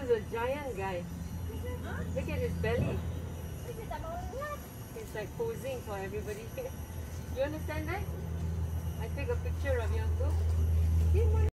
is a giant guy. Look at his belly. He's like posing for everybody. You understand that? I take a picture of you, go.